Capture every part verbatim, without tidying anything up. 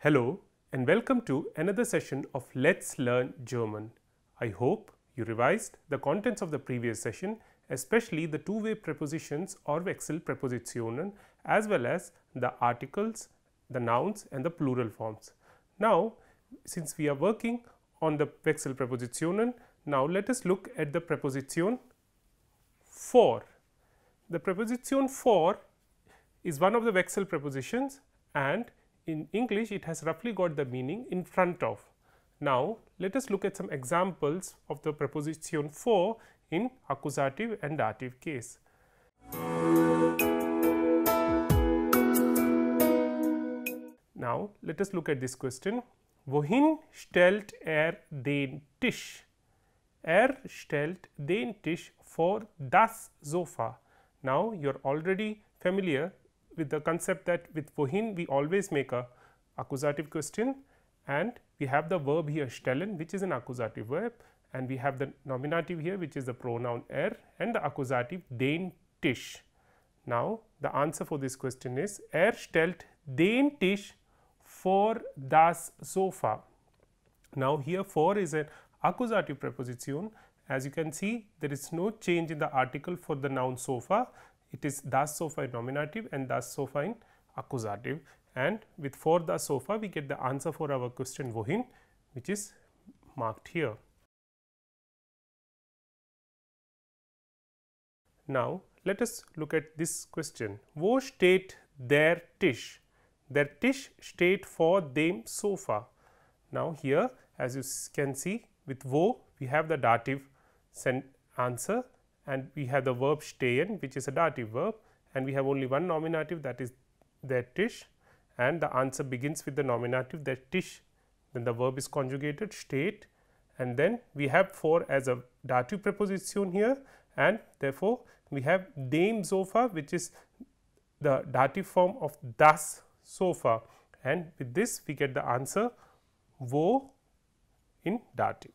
Hello and welcome to another session of Let's Learn German. I hope you revised the contents of the previous session, especially the two-way prepositions or Wechselpräpositionen, as well as the articles, the nouns and the plural forms. Now, since we are working on the Wechselpräpositionen, now let us look at the preposition for. The preposition for is one of the Wechsel prepositions, and in English it has roughly got the meaning in front of. Now, let us look at some examples of the preposition for in accusative and dative case. Now, let us look at this question. Wohin stellt er den Tisch? Er stellt den Tisch vor das Sofa. Now, you are already familiar with the concept that with wohin we always make a accusative question, and we have the verb here stellen, which is an accusative verb, and we have the nominative here, which is the pronoun er, and the accusative den Tisch. Now, the answer for this question is er stellt den Tisch vor das Sofa. Now, here for is an accusative preposition. As you can see, there is no change in the article for the noun sofa. It is das Sofa in nominative and das Sofa in accusative, and with for das Sofa we get the answer for our question wohin, which is marked here. Now, let us look at this question. Wo steht der Tisch? Der Tisch steht vor dem Sofa. Now, here as you can see, with wo we have the dative answer, and we have the verb stehen, which is a dative verb, and we have only one nominative, that is der Tisch, and the answer begins with the nominative der Tisch, then the verb is conjugated steht, and then we have for as a dative preposition here, and therefore, we have dem Sofa, which is the dative form of das Sofa, and with this we get the answer wo in dative.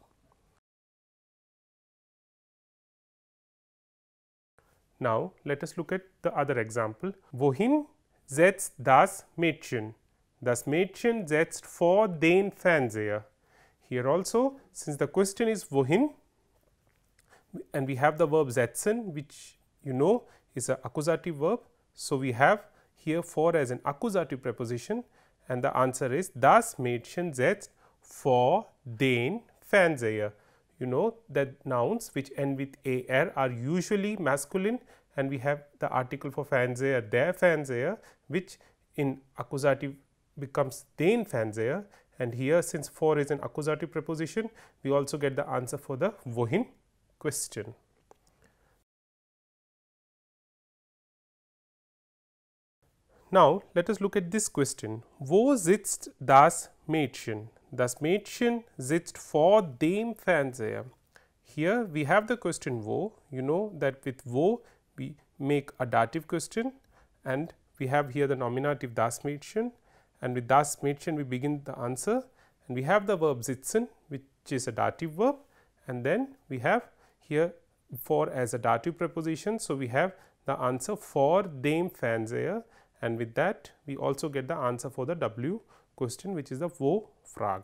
Now, let us look at the other example. Wohin setzt das Mädchen? Das Mädchen setzt vor den Fernseher. Here also, since the question is wohin, and we have the verb setzen, which you know is an accusative verb. So, we have here for as an accusative preposition, and the answer is das Mädchen setzt vor den Fernseher. You know that nouns which end with er are usually masculine, and we have the article for Fernseher, der Fernseher, which in accusative becomes den Fernseher, and here since for is an accusative preposition, we also get the answer for the wohin question. Now, let us look at this question. Wo sitzt das Mädchen? Das Mädchen sitzt vor dem Fernseher. Here we have the question wo. You know that with wo we make a dative question, and we have here the nominative das Mädchen, and with das Mädchen we begin the answer, and we have the verb sitzen, which is a dative verb, and then we have here for as a dative preposition. So, we have the answer for dem Fernseher, and with that we also get the answer for the W question, which is the wo Frage.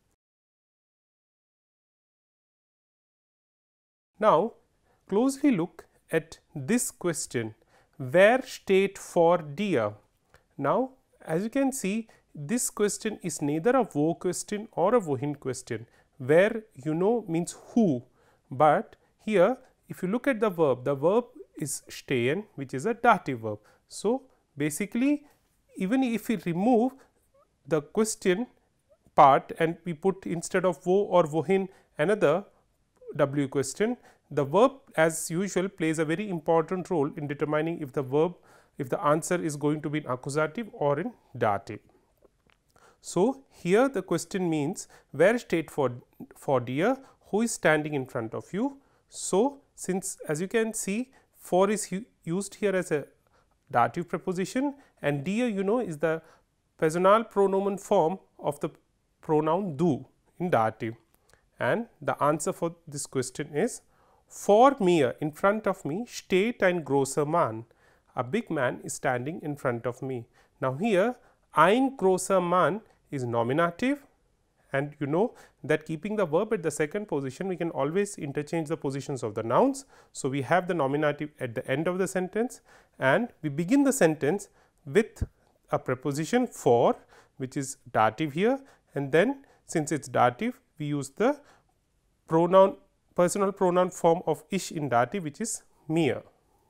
Now, closely look at this question, wer steht vor dir? Now, as you can see, this question is neither a wo question or a wohin question. Where, you know, means who, but here if you look at the verb, the verb is stehen, which is a dative verb. So, basically even if we remove the question part and we put instead of wo or wohin another W question, the verb as usual plays a very important role in determining if the verb, if the answer is going to be in accusative or in dative. So, here the question means where steht for, for dir, who is standing in front of you. So, since as you can see for is used here as a dative preposition, and dir you know is the personal pronoun form of the pronoun du in dative, and the answer for this question is vor mir, in front of me, steht ein großer Mann. A big man is standing in front of me. Now, here ein großer Mann is nominative, and you know that keeping the verb at the second position, we can always interchange the positions of the nouns. So, we have the nominative at the end of the sentence, and we begin the sentence with a preposition for, which is dative here, and then since it is dative, we use the pronoun personal pronoun form of ish in dative, which is mir.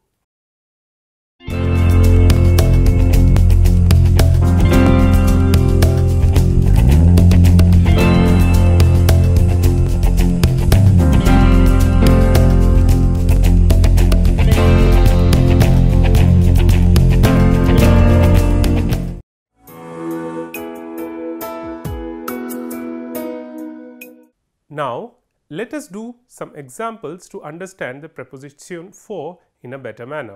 Now, let us do some examples to understand the preposition for in a better manner.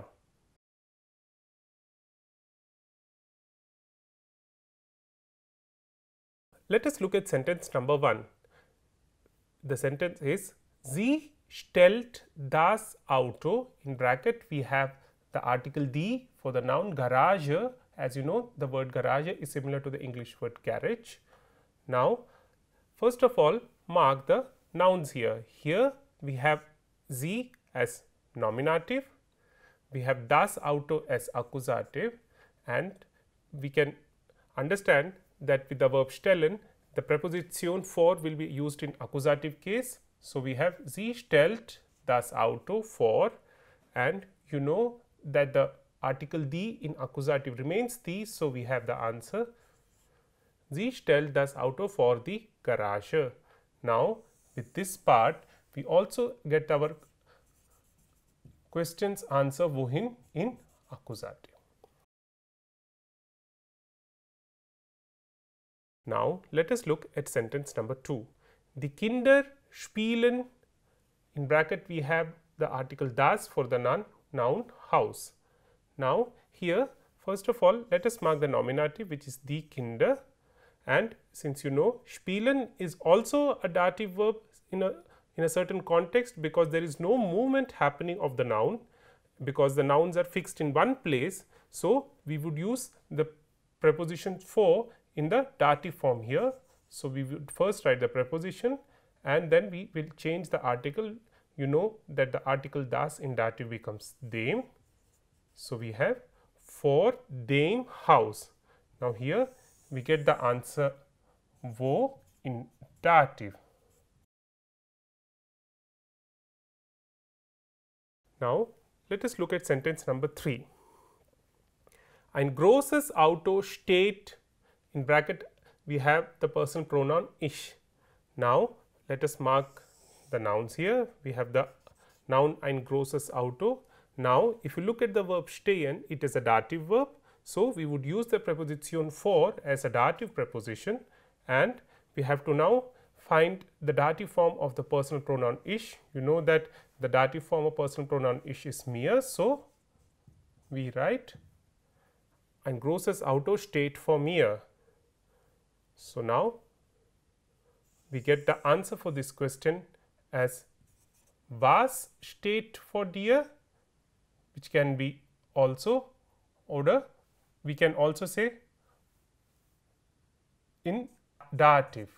Let us look at sentence number one. The sentence is Sie stellt das Auto. In bracket we have the article die for the noun garage. As you know, the word garage is similar to the English word garage. Now, first of all, mark the nouns here. Here we have sie as nominative, we have das Auto as accusative, and we can understand that with the verb stellen, the preposition for will be used in accusative case. So, we have sie stellt das Auto for, and you know that the article die in accusative remains die. So, we have the answer sie stellt das Auto for the garage. Now, with this part we also get our question's answer wohin in accusative. Now, let us look at sentence number two. Die Kinder spielen, in bracket we have the article das for the noun, noun house. Now, here first of all let us mark the nominative, which is die Kinder, and since you know spielen is also a dative verb in a in a certain context, because there is no movement happening of the noun, because the nouns are fixed in one place. So, we would use the preposition for in the dative form here. So, we would first write the preposition and then we will change the article. You know that the article das in dative becomes dem. So, we have for dem house. Now, here we get the answer wo in dative. Now, let us look at sentence number three. Ein großes Auto steht, in bracket we have the personal pronoun ich. Now, let us mark the nouns here. We have the noun ein großes Auto. Now, if you look at the verb stehen, it is a dative verb. So, we would use the preposition for as a dative preposition, and we have to now find the dative form of the personal pronoun ich. You know that the dative form of personal pronoun ich is mir. So, we write ein großes Auto steht vor mir. So, now we get the answer for this question as was steht vor dir, which can be also, oder we can also say in dative.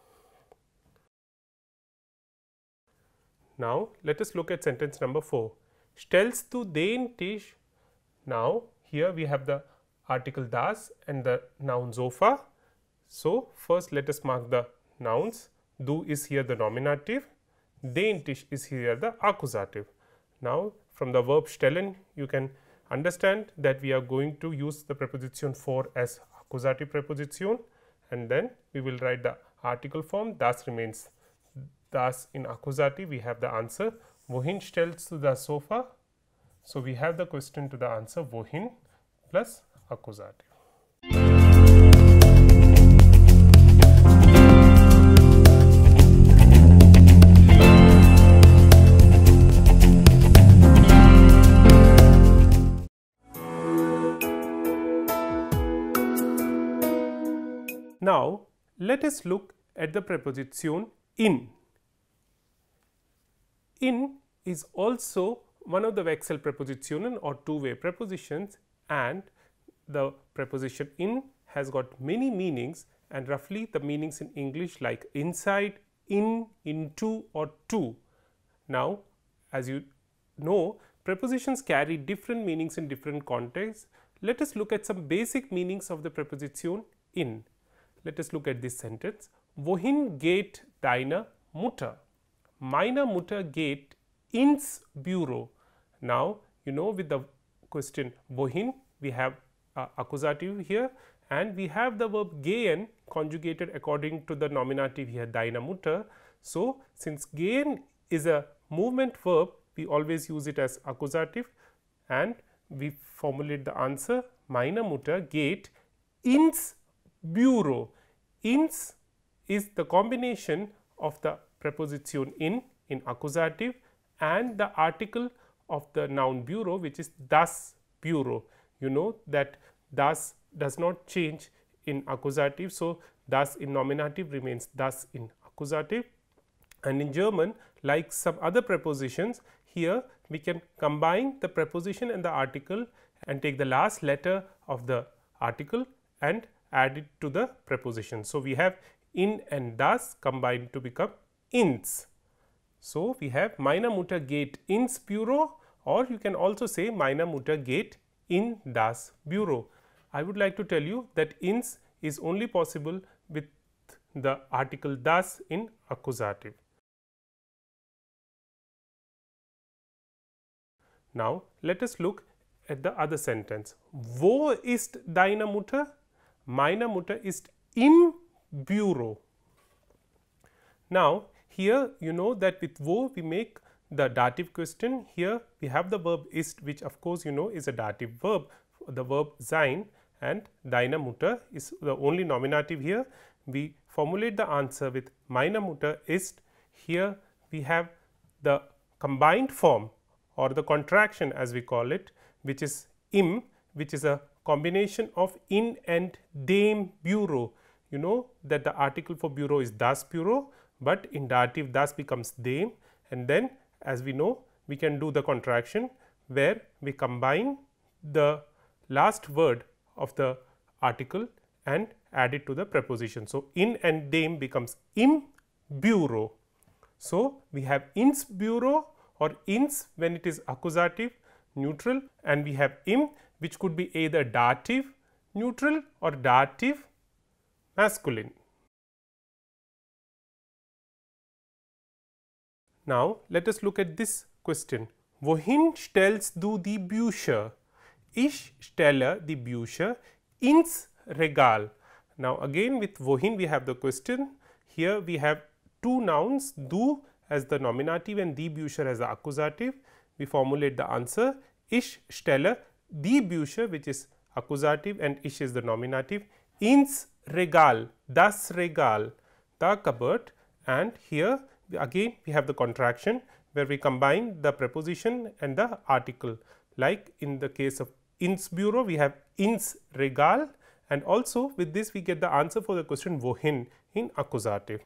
Now, let us look at sentence number four. Stellst du den Tisch? Now, here we have the article das and the noun Sofa. So, first let us mark the nouns. Du is here the nominative, den Tisch is here the accusative. Now, from the verb stellen, you can understand that we are going to use the preposition for as accusative preposition, and then we will write the article form. Das remains das in accusative. We have the answer wohin stellst du das Sofa. So, we have the question to the answer wohin plus accusative. Now, let us look at the preposition in. In is also one of the Wechsel prepositionen or two-way prepositions, and the preposition in has got many meanings, and roughly the meanings in English like inside, in, into or to. Now, as you know, prepositions carry different meanings in different contexts. Let us look at some basic meanings of the preposition in. Let us look at this sentence. Wohin geht deine Mutter? Meine Mutter geht ins Büro. Now, you know, with the question wohin, we have uh, accusative here, and we have the verb gehen conjugated according to the nominative here, deine Mutter. So, since gehen is a movement verb, we always use it as accusative, and we formulate the answer meine Mutter geht ins Büro. Ins is the combination of the preposition in in accusative and the article of the noun bureau, which is das Büro. You know that das does not change in accusative. So, das in nominative remains das in accusative, and in German, like some other prepositions, here we can combine the preposition and the article and take the last letter of the article and add it to the preposition. So, we have in and das combined to become ins. So, we have meine Mutter geht ins Büro, or you can also say meine Mutter geht in das Büro. I would like to tell you that ins is only possible with the article das in accusative. Now, let us look at the other sentence. Wo ist deine Mutter? Meine Mutter ist im Büro. Now, here you know that with wo we make the dative question. Here we have the verb ist, which of course you know is a dative verb, the verb sein, and deine Mutter is the only nominative here. We formulate the answer with meine Mutter ist. Here we have the combined form or the contraction as we call it, which is im, which is a combination of in and dem Büro. You know that the article for bureau is das Büro, but in dative das becomes dem, and then as we know we can do the contraction where we combine the last word of the article and add it to the preposition. So, in and dem becomes im Büro. So, we have ins Büro or ins when it is accusative neutral, and we have im which could be either dative neutral or dative masculine. Now, let us look at this question. Wohin stellst du die Bücher? Ich stelle die Bücher ins Regal. Now, again with wohin we have the question. Here we have two nouns, du as the nominative and die Bücher as the accusative. We formulate the answer. Ich stelle die Bücher, which is accusative, and ich is the nominative, ins Regal, das Regal, the cupboard, and here again we have the contraction where we combine the preposition and the article, like in the case of ins Büro we have ins Regal, and also with this we get the answer for the question wohin in accusative.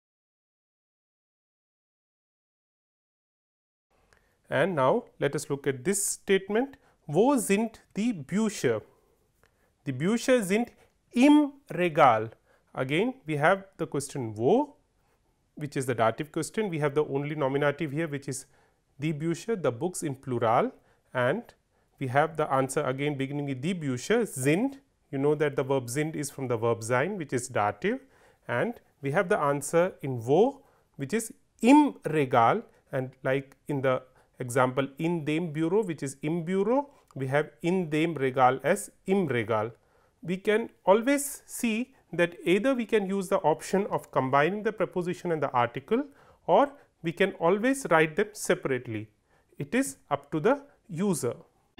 And now, let us look at this statement. Wo sind die Bücher? Die Bücher sind im Regal. Again we have the question wo, which is the dative question. We have the only nominative here, which is die Bücher, the books in plural, and we have the answer again beginning with die Bücher sind. You know that the verb sind is from the verb sein, which is dative, and we have the answer in wo, which is im Regal, and like in the example in dem Büro, which is im Büro, we have in dem Regal as im Regal. We can always see that either we can use the option of combining the preposition and the article, or we can always write them separately. It is up to the user.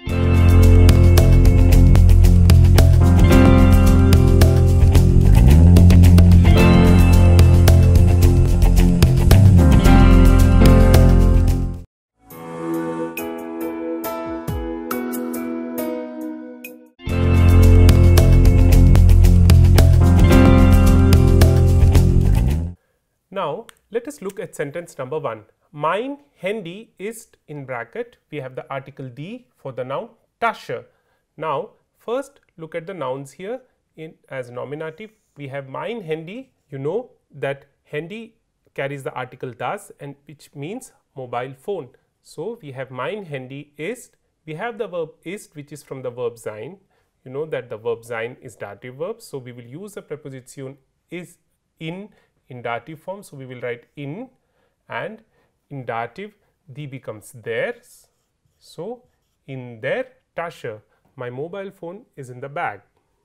Now, let us look at sentence number one. Mein Handy ist in bracket. We have the article die for the noun Tasche. Now, first look at the nouns here. in as nominative. We have mein Handy. You know that Handy carries the article das, and which means mobile phone. So, we have mein Handy ist. We have the verb ist, which is from the verb sein. You know that the verb sein is dative verb. So, we will use the preposition is in in dative form. So, we will write in, and in dative die becomes theirs. So, in their Tasche, my mobile phone is in the bag.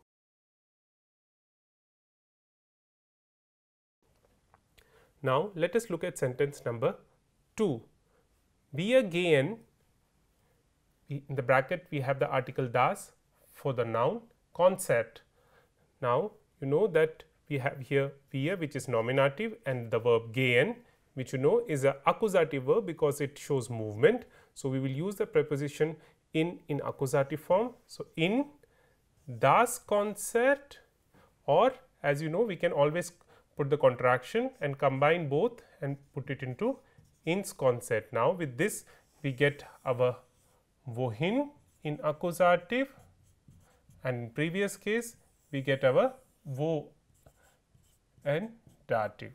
Now, let us look at sentence number two. Wir gehen, in the bracket we have the article das for the noun Konzert. Now, you know that we have here wir, which is nominative, and the verb gehen, which you know is a accusative verb because it shows movement. So, we will use the preposition in in accusative form. So, in das Konzert, or as you know, we can always put the contraction and combine both and put it into ins Konzert. Now, with this we get our wohin in accusative, and in previous case we get our wo and dative.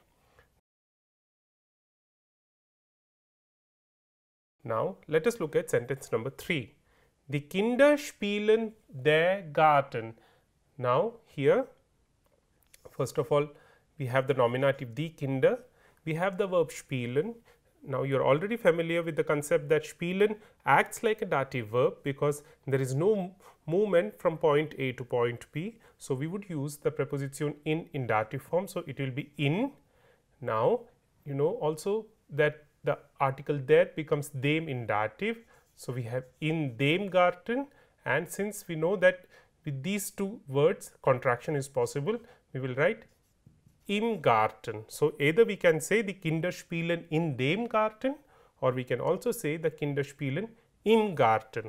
Now, let us look at sentence number three. Die Kinder spielen der Garten. Now, here first of all we have the nominative die Kinder, we have the verb spielen. Now, you are already familiar with the concept that spielen acts like a dative verb because there is no movement from point A to point B. So, we would use the preposition in in dative form. So, it will be in. Now, you know also that the article der becomes dem in dative. So, we have in dem Garten, and since we know that with these two words contraction is possible, we will write im Garten. So, either we can say the Kinder spielen in dem Garten, or we can also say the Kinder spielen im Garten.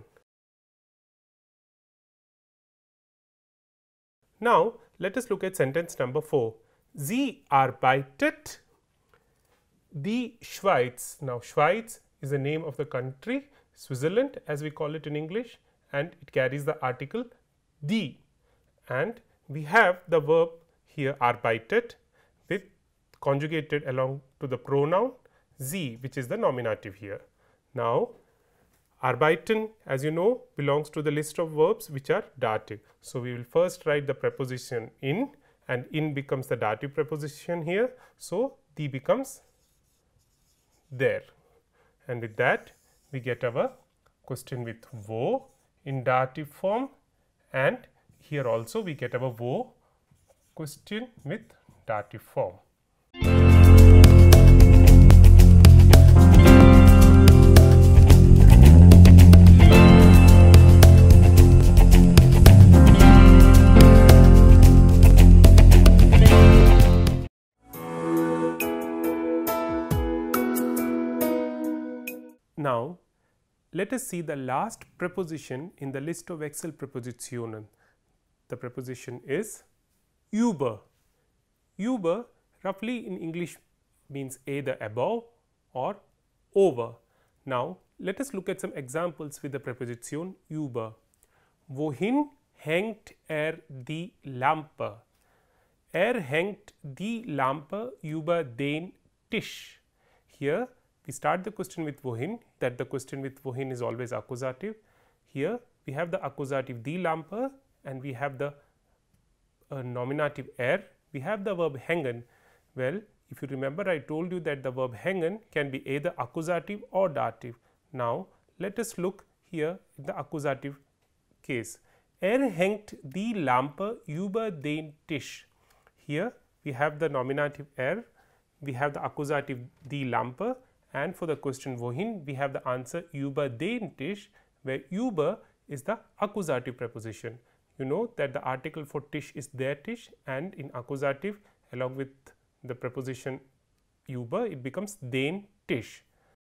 Now, let us look at sentence number four. Sie arbeitet die Schweiz. Now, Schweiz is the name of the country, Switzerland as we call it in English, and it carries the article die, and we have the verb here arbeitet with conjugated along to the pronoun sie, which is the nominative here. Now, arbeiten, as you know, belongs to the list of verbs which are dative. So, we will first write the preposition in, and in becomes the dative preposition here. So, die becomes there, and with that we get our question with wo in dative form, and here also we get our wo question with dative form. Now, let us see the last preposition in the list of Excel Prepositionen. The preposition is über. Über roughly in English means either above or over. Now, let us look at some examples with the preposition über. Wohin hängt er die Lampe? Er hängt die Lampe über den Tisch. Here we start the question with wohin, that the question with wohin is always accusative. Here we have the accusative die Lampe, and we have the uh, nominative er. We have the verb hängen. Well, if you remember, I told you that the verb hängen can be either accusative or dative. Now, let us look here in the accusative case. Er hängt die Lampe über den Tisch. Here we have the nominative er, we have the accusative die Lampe, and for the question wohin we have the answer über den Tisch, where über is the accusative preposition. You know that the article for Tisch is der Tisch, and in accusative along with the preposition über it becomes den Tisch.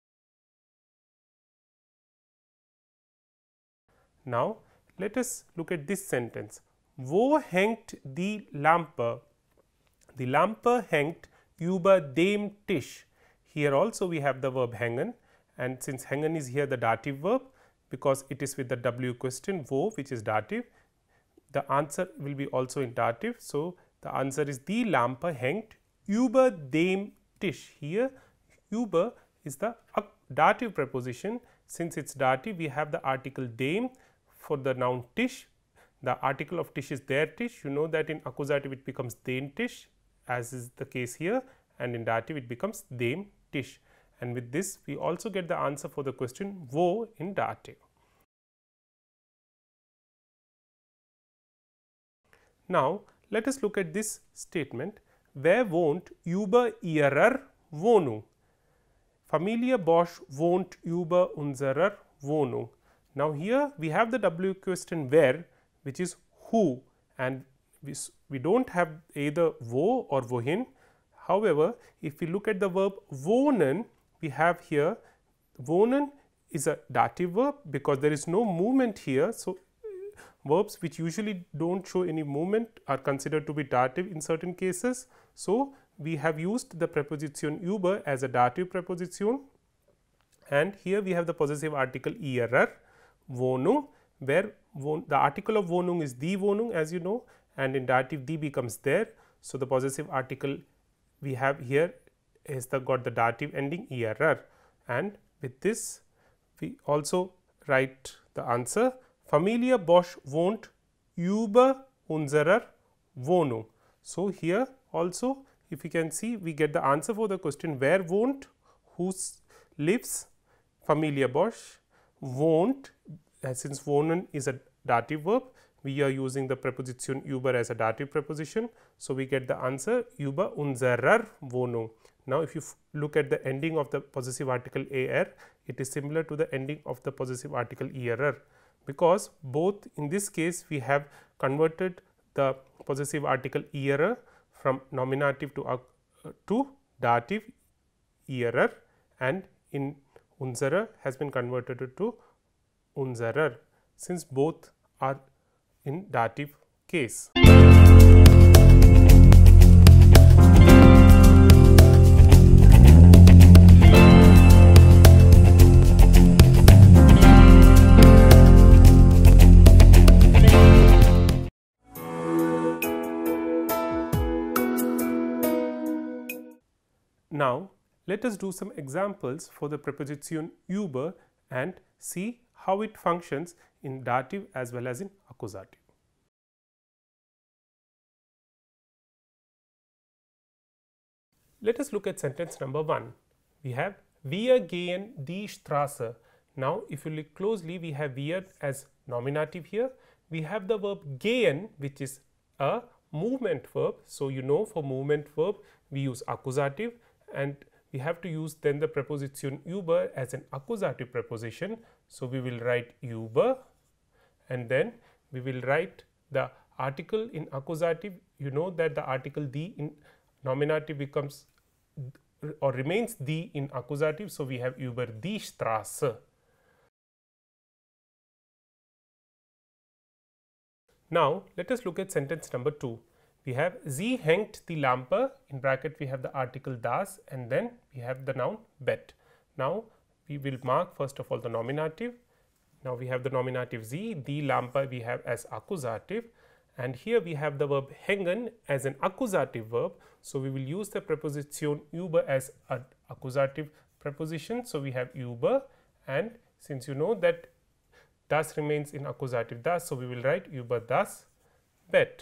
Now, let us look at this sentence. Wo hängt die Lampe? Die Lampe hängt über dem Tisch. Here also we have the verb hängen, and since hängen is here the dative verb, because it is with the W question wo, which is dative, the answer will be also in dative. So, the answer is die Lampe hängt über dem Tisch. Here über is the dative preposition. Since it is dative, we have the article dem for the noun Tisch. The article of Tisch is der Tisch. You know that in accusative it becomes den Tisch, as is the case here, and in dative it becomes dem Tisch. And with this we also get the answer for the question wo in dative. Now, let us look at this statement. Wer wohnt über ihrer Wohnung? Familie Bosch wohnt über unserer Wohnung. Now, here we have the W question where, which is who, and we, we do not have either wo or wohin. However, if we look at the verb wohnen, we have here wohnen is a dative verb because there is no movement here. So, verbs which usually do not show any movement are considered to be dative in certain cases. So, we have used the preposition über as a dative preposition, and here we have the possessive article ihrer Wohnung, where wohn, the article of Wohnung is die Wohnung, as you know, and in dative die becomes der. So, the possessive article we have here is the got the dative ending ihrer, and with this we also write the answer. Familie Bosch wohnt über unserer Wohnung. So, here also if you can see, we get the answer for the question wer wohnt, who lives, Familie Bosch, wohnt, since wohnen is a dative verb, we are using the preposition über as a dative preposition. So, we get the answer über unserer Wohnung. Now, if you look at the ending of the possessive article er, it is similar to the ending of the possessive article ihrer, because both in this case we have converted the possessive article ihrer from nominative to uh, to dative ihrer, and in unserer has been converted to unserer, since both are in dative case. Now, let us do some examples for the preposition über and see how it functions in dative as well as in accusative. Let us look at sentence number one. We have wir gehen die Straße. Now, if you look closely, we have wir as nominative here. We have the verb gehen, which is a movement verb. So, you know, for movement verb we use accusative, and we have to use then the preposition über as an accusative preposition. So, we will write über, and then we will write the article in accusative. You know that the article die in nominative becomes or remains die in accusative. So, we have über die Straße. Now, let us look at sentence number two. We have sie hängt die Lampe, in bracket we have the article das, and then we have the noun Bett. Now, we will mark first of all the nominative. Now, we have the nominative sie, die Lampe we have as accusative, and here we have the verb hängen as an accusative verb. So, we will use the preposition über as an accusative preposition. So, we have über, and since you know that das remains in accusative das, so we will write über das Bett.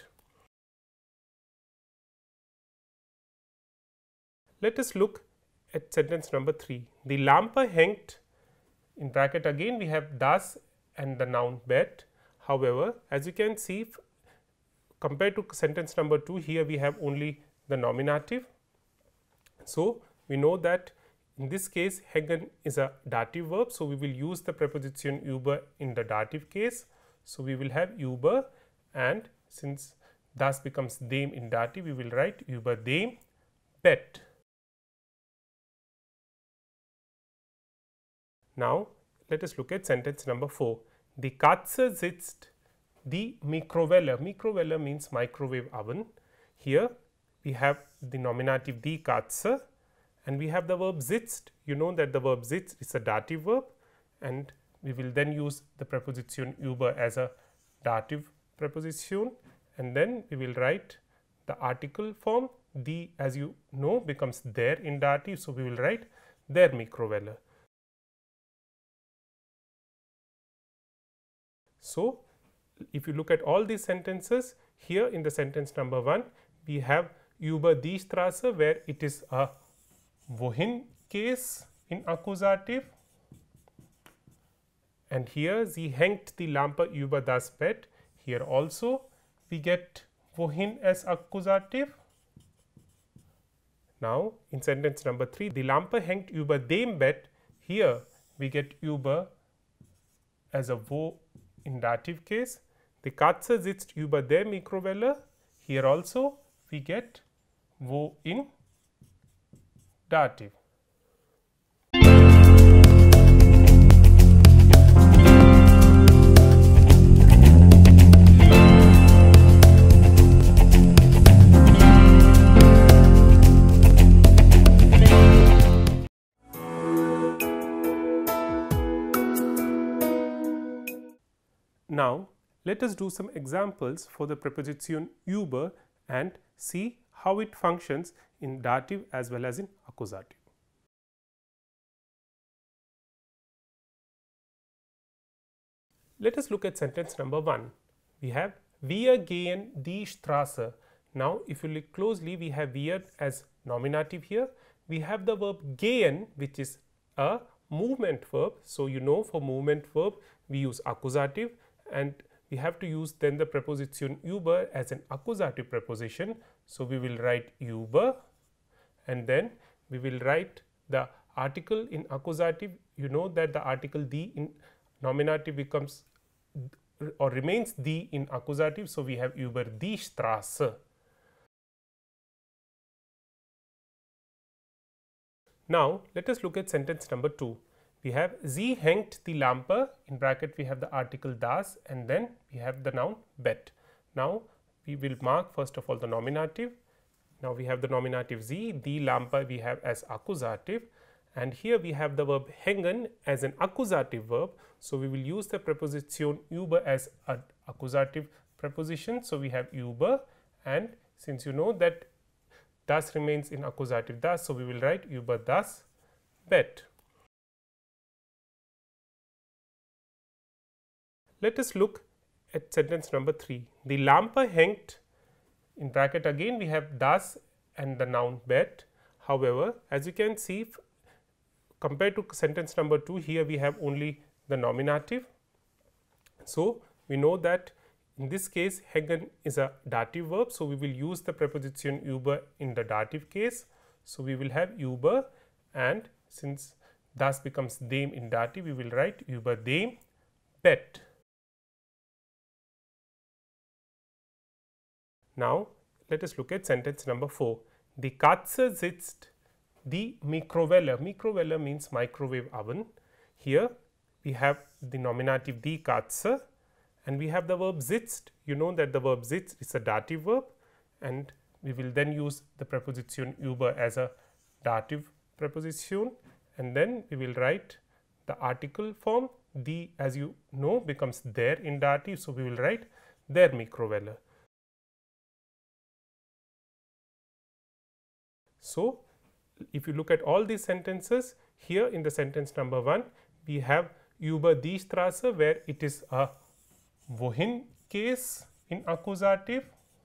Let us look at sentence number three. Die Lampe hängt, in bracket again we have das and the noun Bett. However, as you can see, compared to sentence number two, here we have only the nominative. So, we know that in this case hängen is a dative verb. So, we will use the preposition über in the dative case. So, we will have über, and since das becomes dem in dative, we will write über dem Bett. Now, let us look at sentence number four. Die Katze sitzt die Mikrowelle. Mikrowelle means microwave oven. Here we have the nominative die Katze, and we have the verb sitzt. You know that the verb sitzt is a dative verb, and we will then use the preposition über as a dative preposition, and then we will write the article form. Die, as you know, becomes der in dative. So, we will write der Mikrowelle. So, if you look at all these sentences, here in the sentence number one, we have über die Straße, where it is a wohin case in accusative, and here sie hängt die Lampe über das Bett. Here also we get wohin as accusative. Now, in sentence number three, die Lampe hängt über dem Bett. Here we get über as a wo in dative case. Die Katze sitzt über der Mikrowelle. Here also we get wo in dative. Now, let us do some examples for the preposition über and see how it functions in dative as well as in accusative. Let us look at sentence number one. We have wir gehen die Straße. Now, if you look closely, we have wir as nominative here. We have the verb gehen, which is a movement verb. So, you know, for movement verb we use accusative, and we have to use then the preposition über as an accusative preposition. So, we will write über, and then we will write the article in accusative. You know that the article die in nominative becomes or remains die in accusative. So, we have über die Straße. Now, let us look at sentence number two. We have sie hängt die Lampe, in bracket we have the article das, and then we have the noun Bett. Now, we will mark first of all the nominative. Now, we have the nominative sie, die Lampe we have as accusative, and here we have the verb hängen as an accusative verb. So, we will use the preposition über as an accusative preposition. So, we have über, and since you know that das remains in accusative das, so we will write über das Bett. Let us look at sentence number three. Die Lampe hängt, in bracket again we have das and the noun Bett. However, as you can see, compared to sentence number two, here we have only the nominative. So, we know that in this case hängen is a dative verb. So, we will use the preposition über in the dative case. So, we will have über, and since das becomes dem in dative, we will write über dem Bett. Now, let us look at sentence number four. Die Katze sitzt die Mikrowelle. Mikrowelle means microwave oven. Here we have the nominative die Katze, and we have the verb sitzt. You know that the verb sitzt is a dative verb, and we will then use the preposition über as a dative preposition, and then we will write the article form. Die, as you know, becomes der in dative. So, we will write der Mikrowelle. So, if you look at all these sentences, here in the sentence number one, we have über die Straße, where it is a wohin case in accusative,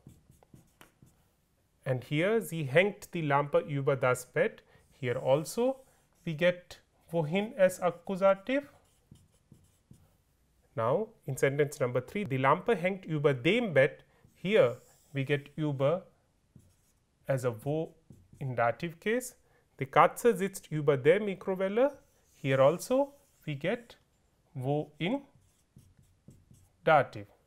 and here sie hängt die Lampe über das Bett. Here also we get wohin as accusative. Now, in sentence number three, die Lampe hängt über dem Bett. Here we get über as a wo in dative case. Die Katze sitzt über der Mikrowelle. Here also we get wo in dative.